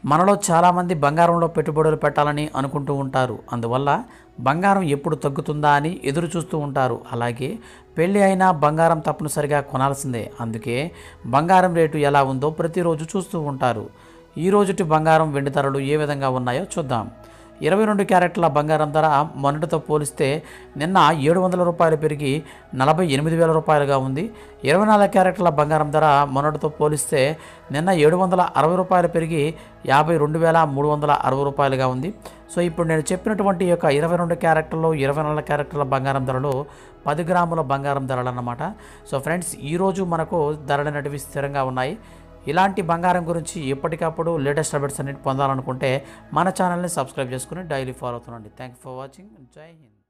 మనలో చాలామంది బంగారంలో పెట్టుబడులు పెట్టాలని అనుకుంటూ ఉంటారు. అందువల్ల బంగారం ఎప్పుడు తగ్గుతుందా అని ఎదురు చూస్తూ ఉంటారు. అలాగే పెళ్ళి అయినా బంగారం తప్పనిసరిగా కొనాల్సిందే. అందుకే బంగారం రేటు ఎలా ఉందో ప్రతిరోజు చూస్తూ ఉంటారు. ఈ రోజుటి బంగారం వెండి ధరలు ఏ విధంగా ఉన్నాయో చూద్దాం. 22 క్యారెట్ల బంగారం ధర మొన్నటితో పోలిస్తే నిన్న 700 రూపాయలు పెరిగి 48,000 రూపాయలుగా ఉంది. 24 క్యారెట్ల బంగారం ధర మొన్నటితో పోలిస్తే నిన్న 760 రూపాయలు పెరిగి 52,360 రూపాయలుగా ఉంది. సో ఇప్పుడు నేను చెప్పినటువంటి యొక్క 22 క్యారెట్లలో 24 క్యారెట్ల బంగారం ధరలు 10 గ్రాముల బంగారం ధరలు అన్నమాట. సో ఫ్రెండ్స్, ఈరోజు మనకు ధరలు అనేటివి స్థిరంగా ఉన్నాయి. ఇలాంటి బంగారం గురించి ఎప్పటికప్పుడు లేటెస్ట్ అప్డేట్స్ అన్నిటి పొందాలనుకుంటే మన ఛానల్ని సబ్స్క్రైబ్ చేసుకుని daily follow అవుతుండండి. Thank you for watching. జై హింద్.